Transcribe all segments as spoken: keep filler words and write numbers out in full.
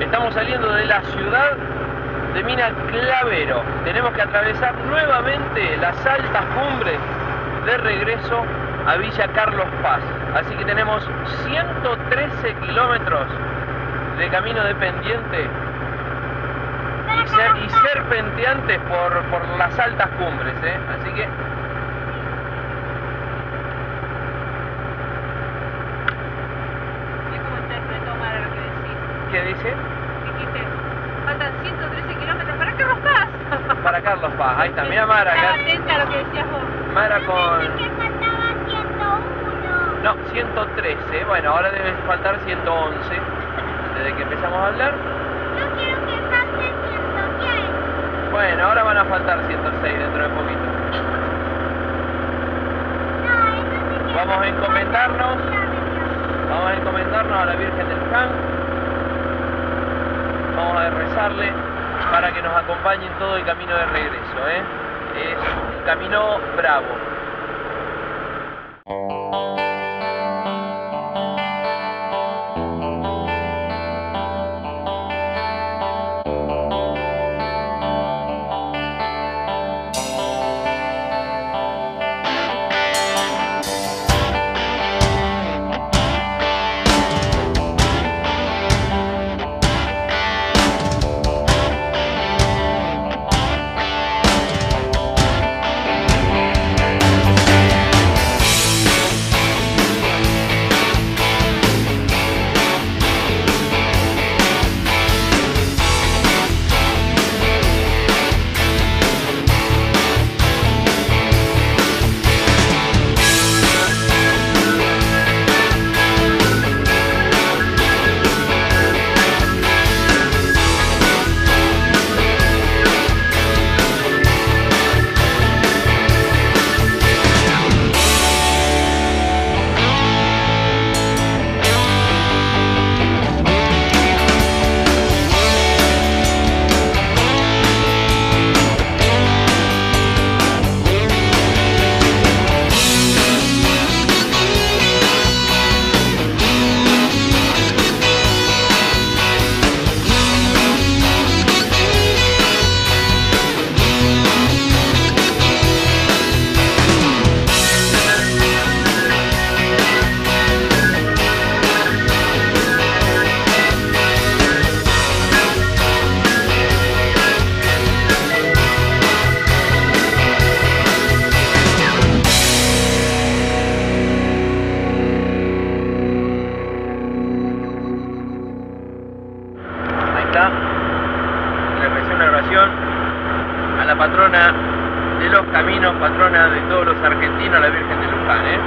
Estamos saliendo de la ciudad de Mina Clavero. Tenemos que atravesar nuevamente las altas cumbres de regreso a Villa Carlos Paz. Así que tenemos ciento trece kilómetros de camino de pendiente y, ser, y serpenteantes por, por las altas cumbres, ¿eh? Así que ¿qué dice? Dijiste, faltan ciento trece kilómetros para Carlos Paz. Para Carlos Paz, ahí está, mira Mara acá. Estaba atenta a lo que decías vos. Mara con... que faltaba ciento uno. No, ciento trece, bueno, ahora debe faltar ciento once, desde que empezamos a hablar. Yo quiero que falte ciento diez. Bueno, ahora van a faltar ciento seis dentro de poquito. No, eso sí que Vamos a encomendarnos, kilómetros. vamos a encomendarnos a la Virgen del Luján. Vamos a rezarle para que nos acompañe en todo el camino de regreso, ¿eh? Es un camino bravo. Le ofrecí una oración a la patrona de los caminos, patrona de todos los argentinos, la Virgen de Luján, ¿eh?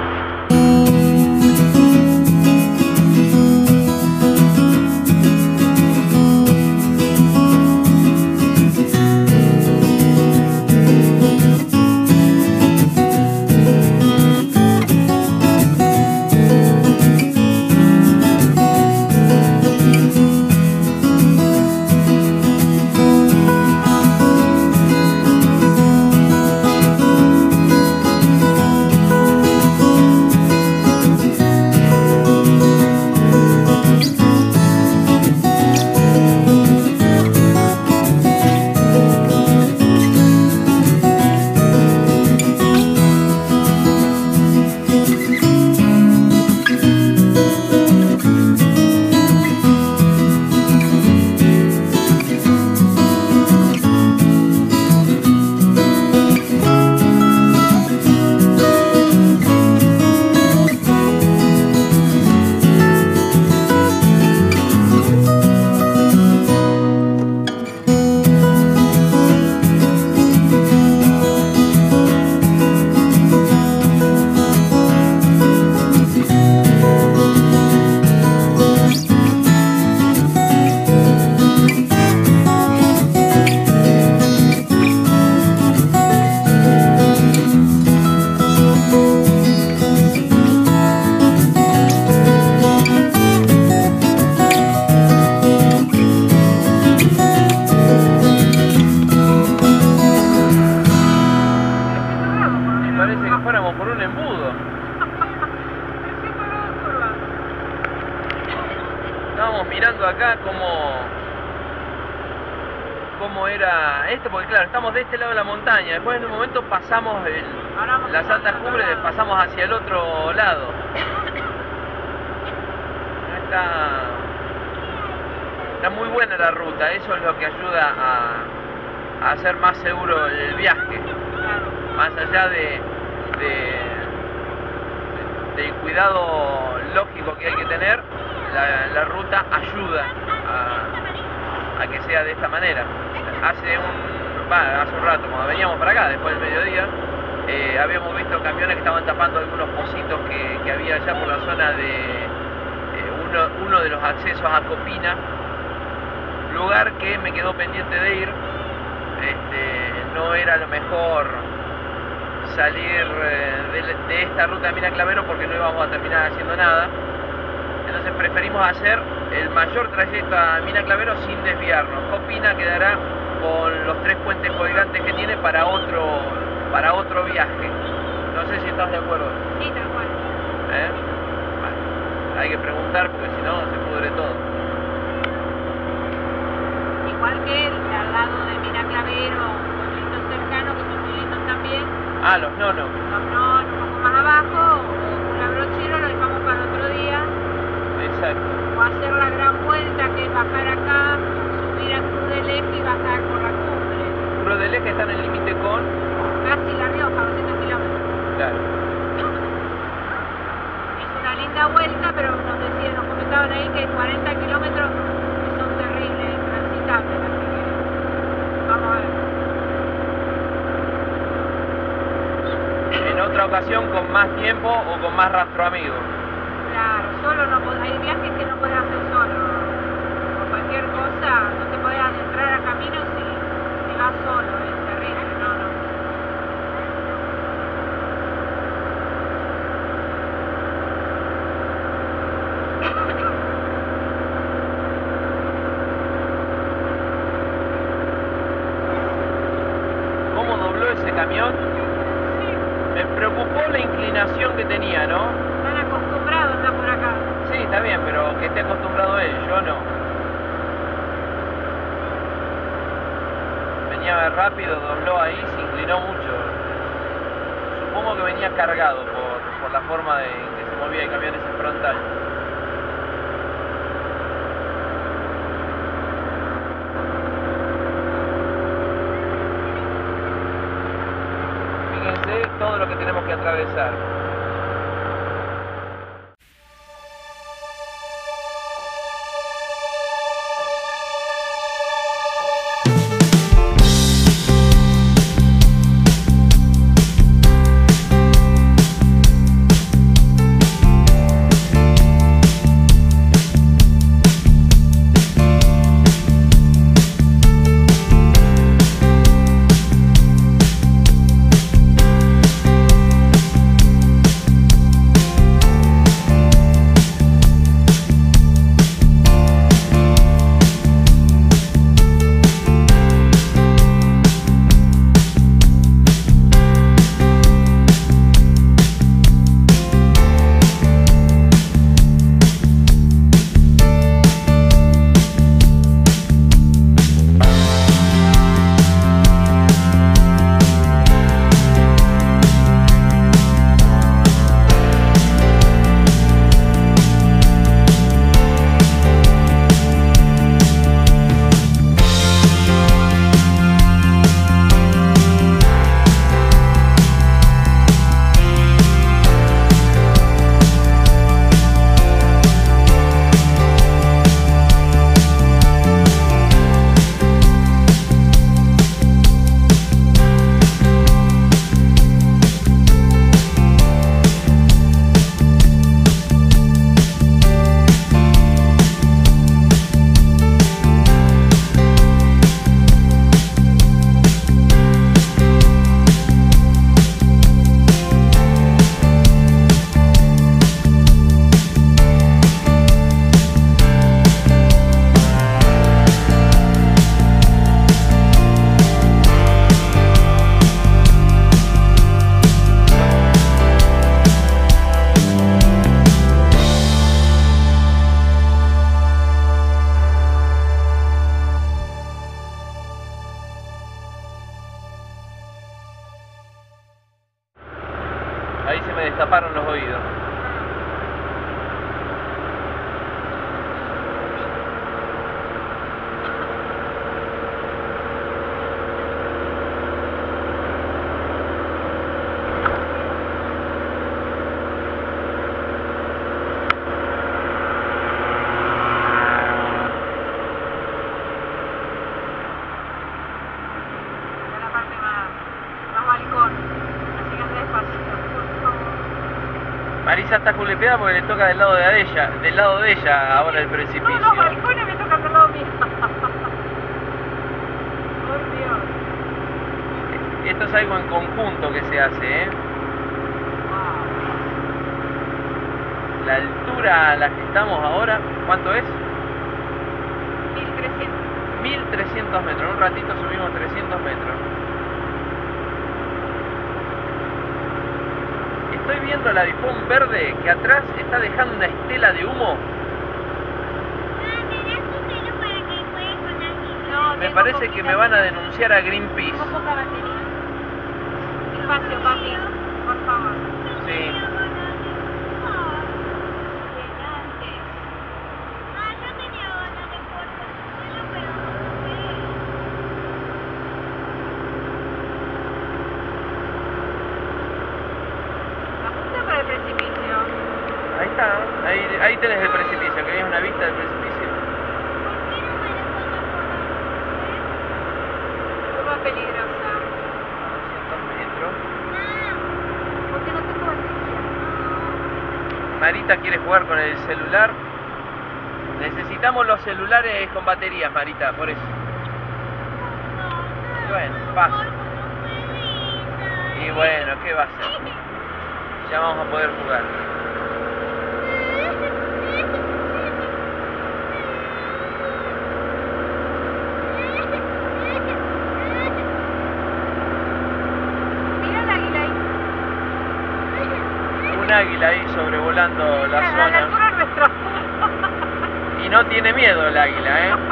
Estábamos mirando acá como cómo era esto, porque claro, estamos de este lado de la montaña, después en un momento pasamos el, las altas cumbres, pasamos hacia el otro lado. Está, está muy buena la ruta, eso es lo que ayuda a, a hacer más seguro el viaje, más allá de, de, del cuidado lógico que hay que tener, la, la ruta ayuda a, a que sea de esta manera. Hace un, bah, hace un rato, cuando veníamos para acá, después del mediodía, eh, habíamos visto camiones que estaban tapando algunos pocitos que, que había allá por la zona de eh, uno, uno de los accesos a Copina, lugar que me quedó pendiente de ir. Este, no era lo mejor salir eh, de, de esta ruta de Mina Clavero porque no íbamos a terminar haciendo nada. Entonces preferimos hacer el mayor trayecto a Mina Clavero sin desviarnos. Copina quedará con los tres puentes colgantes que tiene para otro, para otro viaje. No sé si estás de acuerdo. Sí, tal cual. ¿Eh? Bueno, hay que preguntar porque si no se pudre todo. Igual que el al lado de Mina Clavero, pueblitos cercanos que son muy lindos también. Ah, los nonos. Los nonos, un poco más abajo, o una brochero lo dejamos para otro día. Exacto. O hacer la gran vuelta que es bajar acá, subir a Cruz del Eje y bajar por la cumbre. Cruz del Eje está en el límite con... Casi La Rioja, doscientos kilómetros. Claro. Es una linda vuelta, pero nos decían, nos comentaban ahí que cuarenta kilómetros son terribles, intransitables, así que vamos a ver. En otra ocasión con más tiempo o con más rastro amigo. Claro, solo no pod- hay viajes que no puedes hacer solo. Por cualquier cosa, no te puedes adentrar a caminos si, si vas solo, es terrible, no, no. ¿Cómo dobló ese camión? Me preocupó la inclinación que tenía, ¿no? Están acostumbrados a estar por acá. Sí, está bien, pero que esté acostumbrado él, yo no. Venía rápido, dobló ahí, se inclinó mucho. Supongo que venía cargado por, por la forma de que se movía el camión ese frontal. Fíjense todo lo que tenemos que atravesar. me destaparon los oídos. Marisa está culepeada porque le toca del lado de ella, del lado de ella ahora el precipicio. No, no, balcones me tocan del lado mío. Por Dios. Esto es algo en conjunto que se hace, ¿eh? Wow. La altura a la que estamos ahora, ¿cuánto es? mil trescientos. mil trescientos metros, en un ratito subimos trescientos metros. Estoy viendo la avispón verde que atrás está dejando una estela de humo. No, Me tengo parece que poquita me van a batería. denunciar a Greenpeace. Tengo poca batería. Despacio, papi, por favor. Sí. Apunta para el precipicio. Ahí está, ahí, ahí tenés el precipicio, que es una vista del precipicio. Curva peligrosa. doscientos metros. ¿Por qué no tengo batería? Marita quiere jugar con el celular. Necesitamos los celulares con baterías, Marita, por eso. Y bueno, pasa. Y bueno, ¿qué va a hacer? Ya vamos a poder jugar. Mira el águila ahí. Un águila ahí sobrevolando la Mira, a la zona. altura de nuestro. Y no tiene miedo el águila, ¿eh?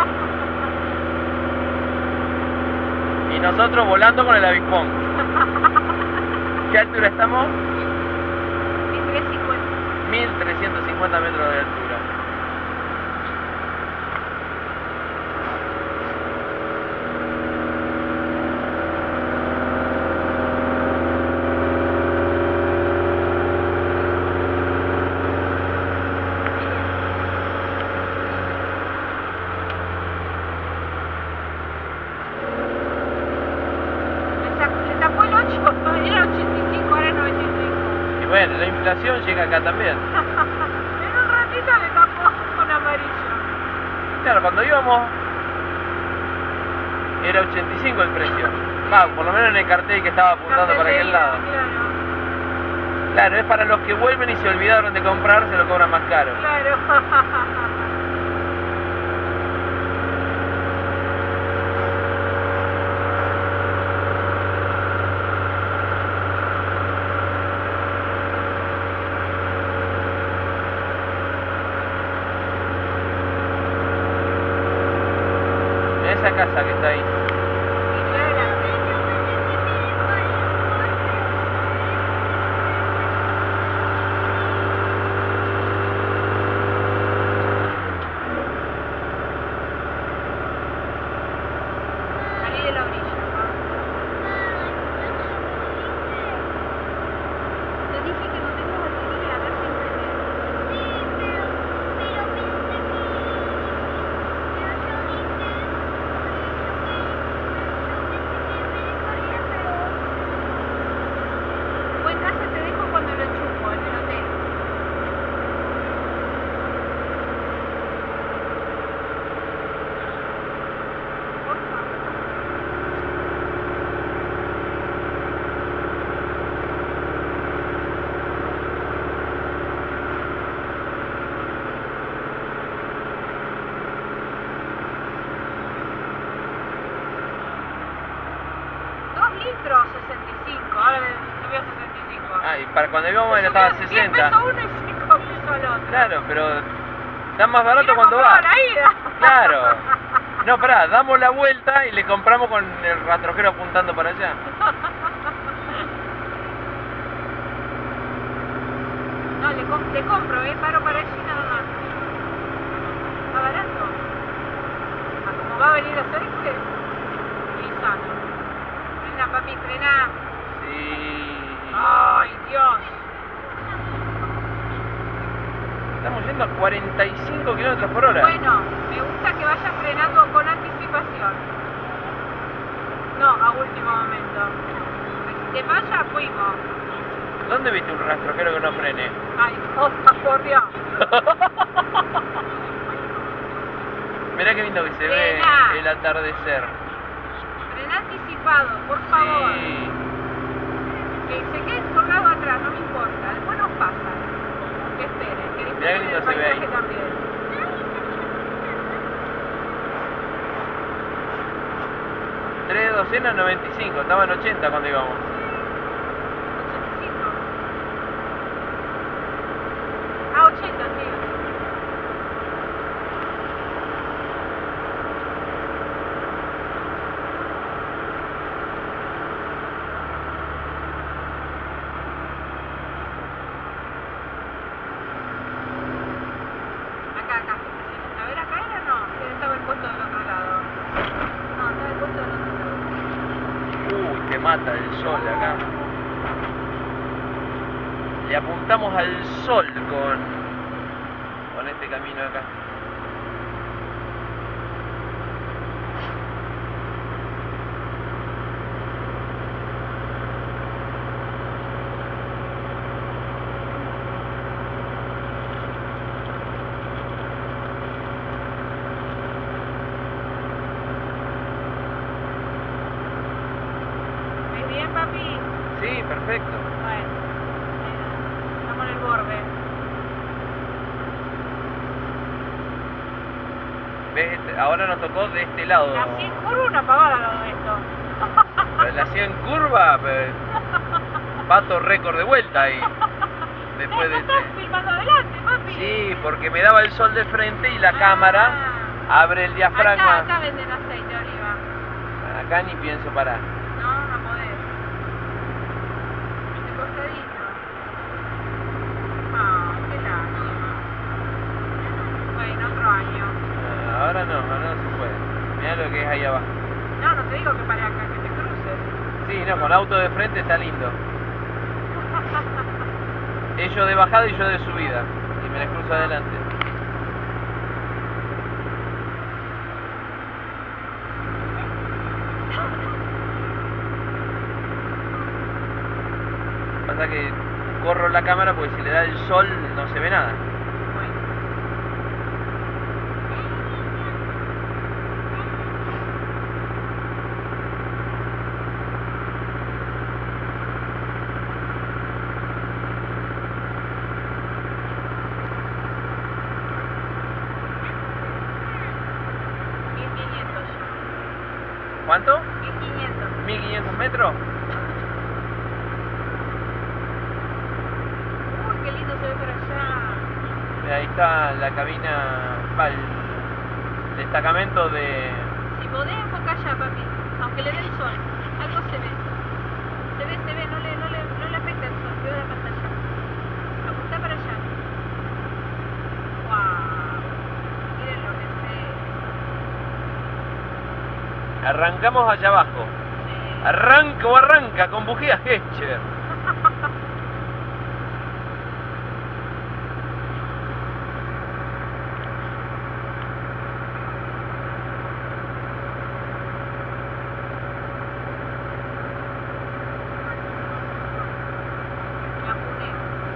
Y nosotros volando con el avispón. ¿Qué altura estamos? mil trescientos cincuenta. mil trescientos cincuenta metros de altura. Le sacó- le tapó el ocho, era ochenta y cinco, ahora es noventa y cinco. Y bueno, la inflación llega acá también. En un ratito le tapó con amarillo. Claro, cuando íbamos era ochenta y cinco el precio. Va, por lo menos en el cartel que estaba apuntando para aquel lado. Claro, Claro, es para los que vuelven y se olvidaron de comprar, se lo cobran más caro. claro. Mirá esa casa que está ahí. Y claro, salí de la orilla. Te dije que no tengo batería, a ver si entendés. O en casa te dejo cuando lo enchufo, en el hotel. Por favor. Dos litros, sesenta y cinco. Ahora me subió a sesenta y cinco. Ah, y para cuando íbamos estaba a diez sesenta. pesos uno y cinco pesos el otro. Claro, pero da más barato Mira, cuando compraba va. la ida. Claro. No, pará, damos la vuelta y le compramos con el rastrojero apuntando para allá. No, le, com le compro, ¿eh? Paro para allí nada más. Está barato. Ah, como va a venir a hacerse, y sano. Frena, papi, frena. Sí. ¡Ay, Dios! Estamos yendo a cuarenta y cinco kilómetros por hora. Bueno, me gusta que vaya frenando con anticipación. No, a último momento. De vaya fuimos. ¿Dónde viste un rastrojero que no frene? Ay, otra por Dios. Mirá qué lindo que se Frena. ve el atardecer. Frena anticipado, por favor. Sí. Que se quede colgado atrás, no me importa. Después nos pasa. Que esperen, que Mirá qué disfruten lindo el se ve paisaje ahí. también. Tres docenas, noventa y cinco. Estaban ochenta cuando íbamos. ochenta y cinco. Ah, ochenta, sí. Acá, acá. A ver, acá era no. Estaba el puesto del otro lado. No, estaba el puesto del otro lado. Uy, te mata el sol acá. Le apuntamos al sol con, con este camino acá. ¿Ves bien, papi? Sí, perfecto. Bueno, eh, estamos en el borde. ¿Ves? Este- Ahora nos tocó de este lado. Así en curva una pavada al lado de esto. Pero la hacía en curva, pero pato récord de vuelta ahí. Después no de estás este. filmando adelante, papi. Sí, porque me daba el sol de frente y la cámara Ah. abre el Acá, diafragma. acá venden aceite de oliva. Acá ni pienso parar. No, no podés. De costadito. Ah, qué lástima. Bueno, otro año. Ah, Ahora no, ahora no se puede. Mirá lo que es ahí abajo. No, no te digo que pare acá, que te cruces. Sí, no, con auto de frente está lindo. Ellos de bajada y yo de subida. Y me les cruzo adelante. Pasa que corro la cámara porque si le da el sol no se ve nada. Bueno. mil quinientos ya. ¿Cuánto? mil quinientos. ¿mil quinientos metros? Uy, qué lindo se ve por allá. Mira, ahí está la cabina, va, el destacamento de... Si podés enfocar allá, papi, aunque le dé el sol, algo se ve. Se ve, se ve, no le, no le, no le afecta el sol, veo la pantalla. Apuntá para allá. Wow. Miren lo que se Arrancamos allá abajo. ve. Arranca o arranca con bujías Gescher. Me apuné.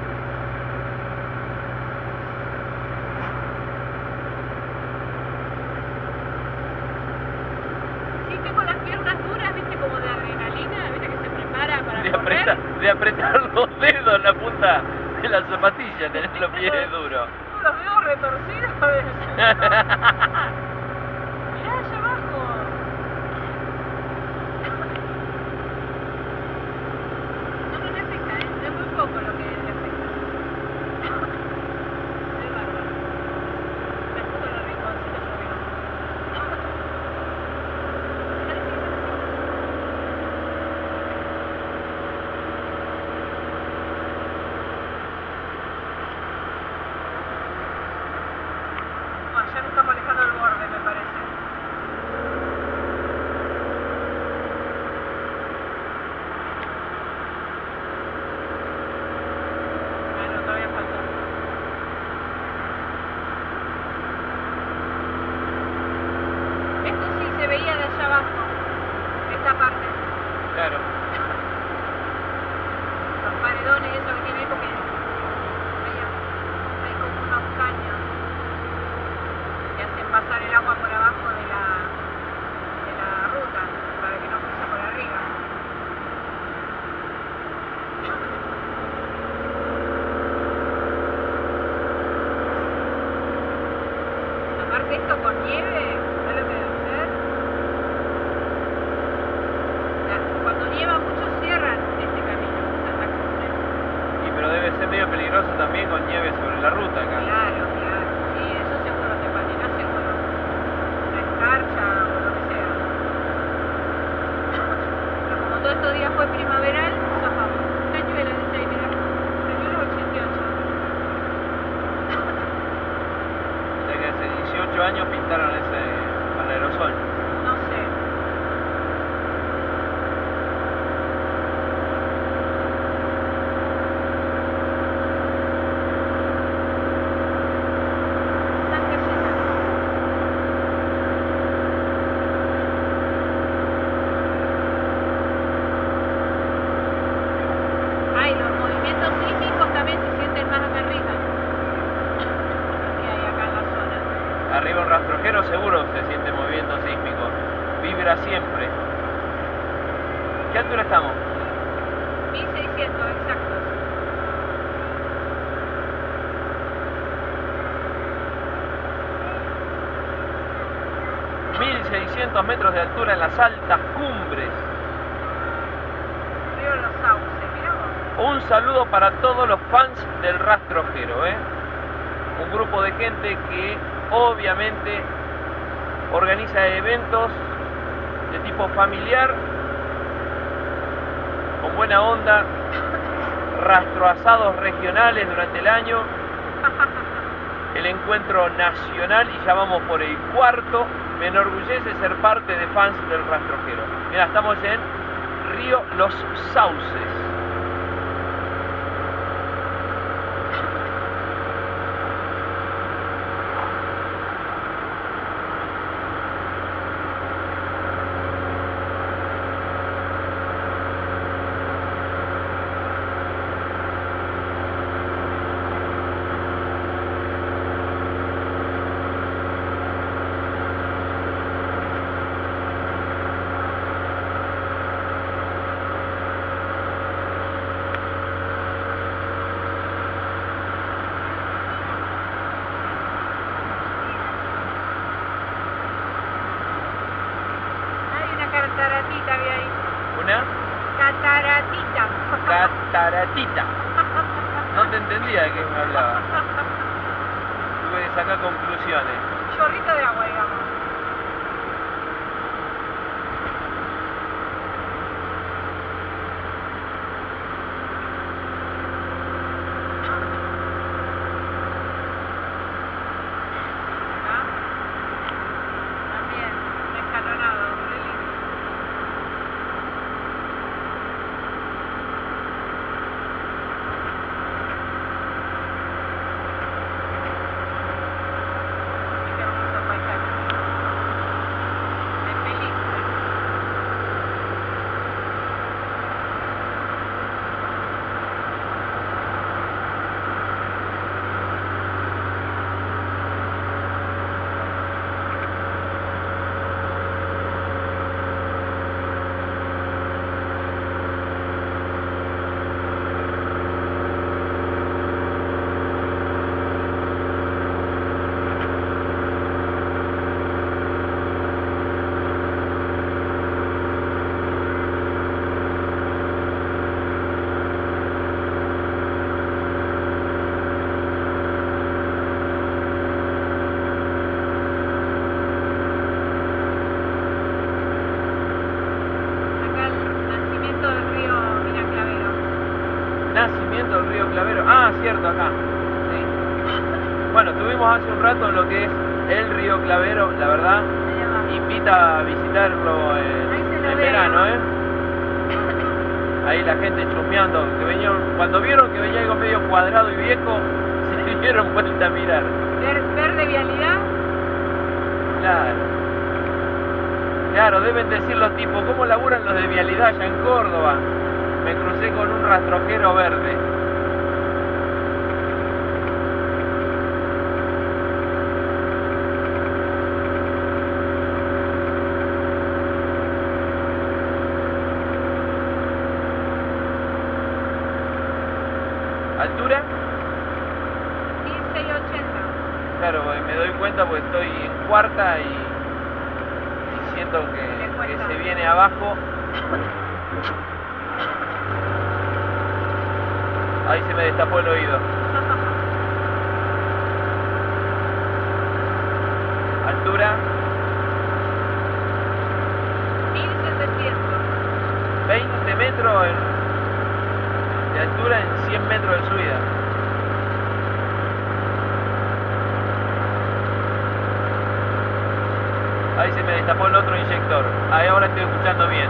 Sí, tengo las piernas duras, viste, como de adrenalina, viste que se prepara para De, correr. apreta- de apretar los dedos en la punta de la zapatilla, tener los pies duros. Tengo los dedos retorcidos. Mirá allá abajo. No, no le afecta, ¿eh? Es muy poco lo que le afecta. Es bárbaro. Me puso los rinconcitos arriba. Claro. Los paredones, eso que tiene, porque hay, hay como unos caños que hacen pasar el agua por abajo de la, de la ruta, para que no cruce por arriba. Aparte esto con nieve, ¿sabes lo que debe ser? Cuando nieva mucho cierran este camino, esta cumbre. Y pero debe ser medio peligroso también con nieve sobre la ruta acá. Claro, claro. Sí, eso seguro te patinas seguro. Una escarcha o lo que sea. Pero como todos estos días fue primaveral, zafamos. Cañuela dice ahí, mirá. Cañuela ochenta y ocho. O sea que hace dieciocho años pintaron ese con aerosol. No sé. Ay, los movimientos sísmicos también se sienten más acá arriba. Los que hay acá en la zona. Arriba un rastrojero seguro se siente movimiento sísmico. Vibra siempre. ¿Qué altura estamos? mil seiscientos exactos. mil seiscientos metros de altura en las altas cumbres. Río Los Sauces, mirá vos. Un saludo para todos los fans del rastrojero, ¿eh? Un grupo de gente que obviamente organiza eventos de tipo familiar, con buena onda, rastroasados regionales durante el año, el encuentro nacional y ya vamos por el cuarto. Me enorgullece ser parte de fans del rastrojero. Mira, estamos en Río Los Sauces. Cataratita había ahí. ¿Una? Cataratita. Cataratita. No te entendía de qué me hablaba. Tuve que sacar conclusiones. Chorrito de agua, digamos. Nacimiento del río Clavero. Ah, cierto, acá. Sí. Bueno, estuvimos hace un rato en lo que es el río Clavero, la verdad. Invita a visitarlo en, en verano, ¿eh? Ahí la gente chusmeando, que venían, cuando vieron que venía algo medio cuadrado y viejo, se dieron vuelta a mirar. Ver, verde vialidad. Claro. Claro, deben decir los tipos, ¿cómo laburan los de vialidad allá en Córdoba? Me crucé con un rastrojero verde. ¿Altura? mil seiscientos ochenta. Claro, me doy cuenta porque estoy en cuarta y, y siento que, que se viene abajo. Ahí se me destapó el oído. ¿Altura? mil setecientos. veinte metros en, de altura en cien metros de subida. Ahí se me destapó el otro inyector. Ahí ahora estoy escuchando bien.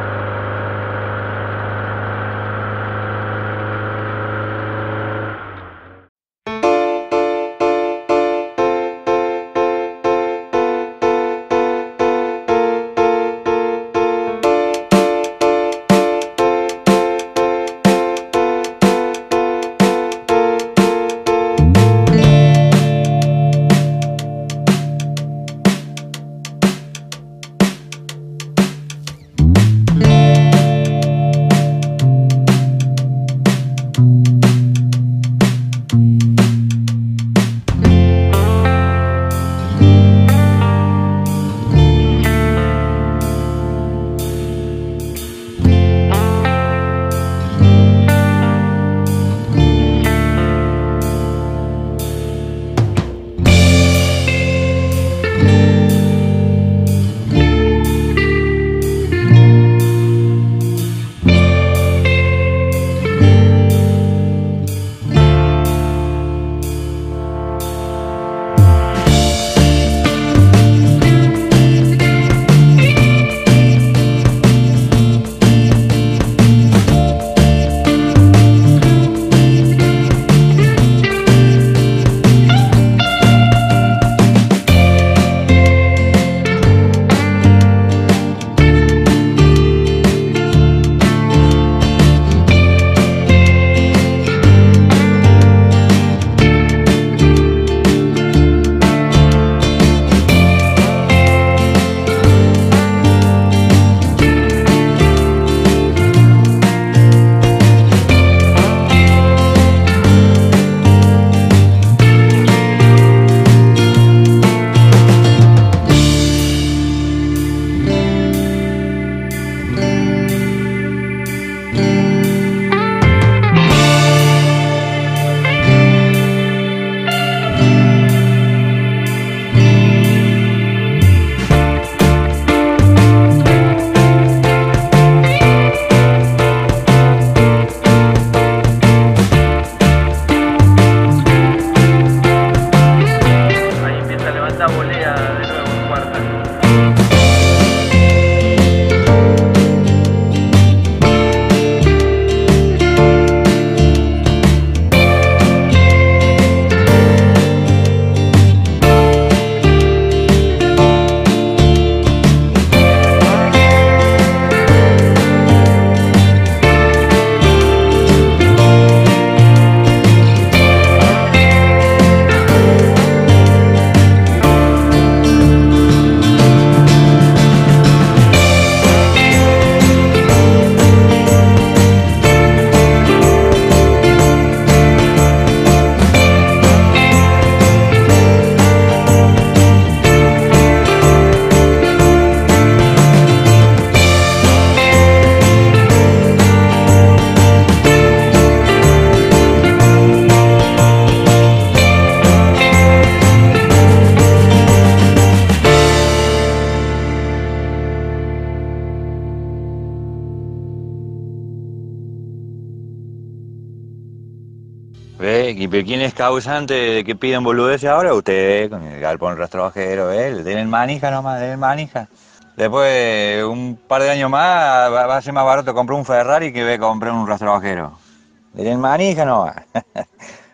¿Ve? ¿Y pero quién es causante de que piden boludeces ahora? Usted, con el galpón rastrojero, ¿ve? Le tienen manija nomás, le tienen manija. Después, un par de años más, va, va a ser más barato comprar un Ferrari que ve comprar un rastrojero. Le tienen manija nomás.